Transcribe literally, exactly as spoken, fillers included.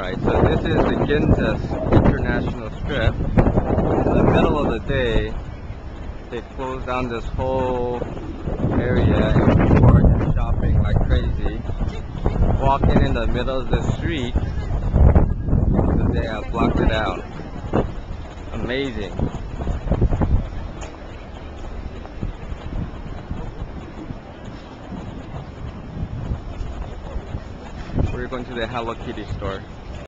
Alright, so this is the Ginzas International Strip. In the middle of the day, they close down this whole area and people are just shopping like crazy. Walking in the middle of the street because they have blocked it out. Amazing. We're going to the Hello Kitty store.